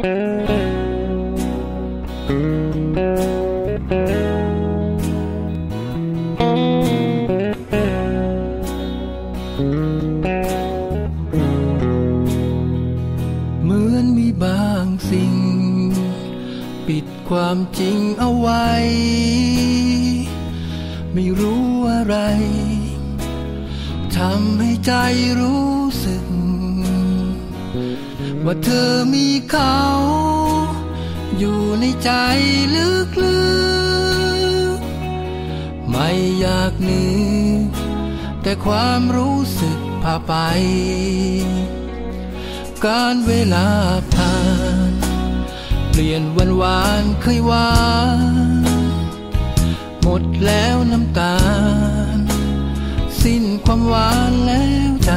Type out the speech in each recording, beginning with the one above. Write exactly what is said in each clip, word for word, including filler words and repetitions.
เหมือนมีบางสิ่งปิดความจริงเอาไว้ไม่รู้อะไรทำให้ใจรู้สึกว่าเธอมีเขาอยู่ในใจลึกๆไม่อยากนึกแต่ความรู้สึกพาไปการเวลาผ่านเปลี่ยนวันวานเคยหวานหมดแล้วน้ำตาลสิ้นความหวานแล้วใจ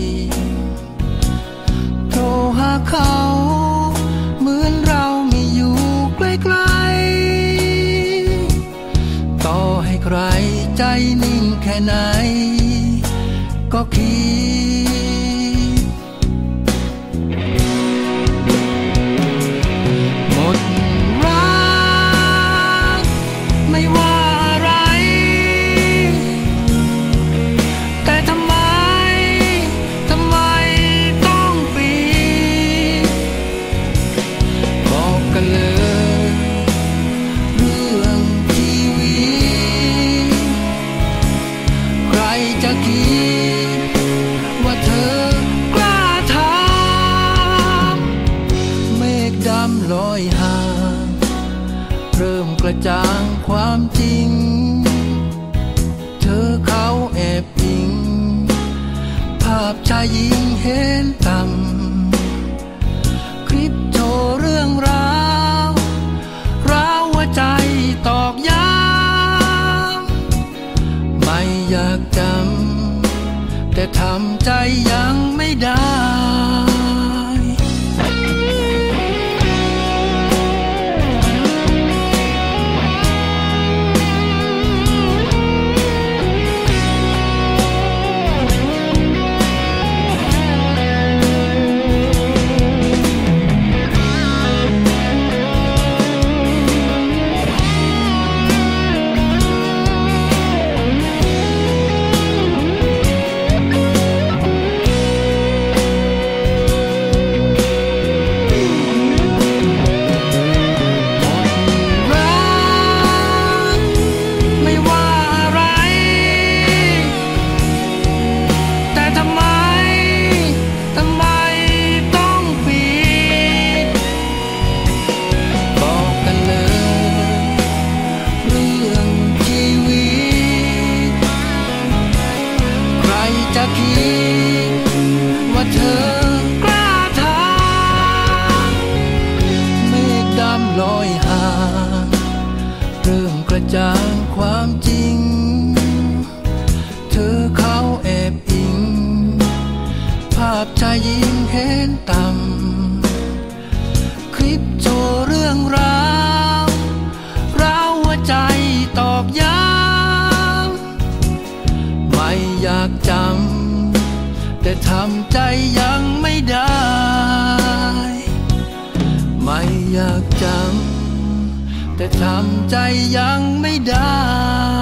โทรหาเขาเหมือนเราไม่อยู่ใกล้ๆต่อให้ใครใจนิ่งแค่ไหนก็คิดหมดรักไม่ว่าอะไรแต่ทำไมทำไมต้องปิดบอกกันเลยเรื่องชีวิตใครจะคิดว่าเธอกล้าทำเมฆดำลอยห่างเริ่มกระจ่างความจริงเธอเขาแอบอิงภาพชายหญิงเห็นต่ำคลิปโชว์เรื่องราวร้าวหัวใจตอกย้ำไม่อยากจำแต่ทำใจยังไม่ได้จะคิดว่าเธอกล้าทำเมฆดำลอยห่างเริ่มกระจ่างความจริงเธอเขาแอบอิงภาพชายหญิงเห็นต่ำคลิปโชว์เรื่องราวร้าวหัวใจตอกย้ำไม่อยากจำแต่ทำใจยังไม่ได้ไม่อยากจำแต่ทำใจยังไม่ได้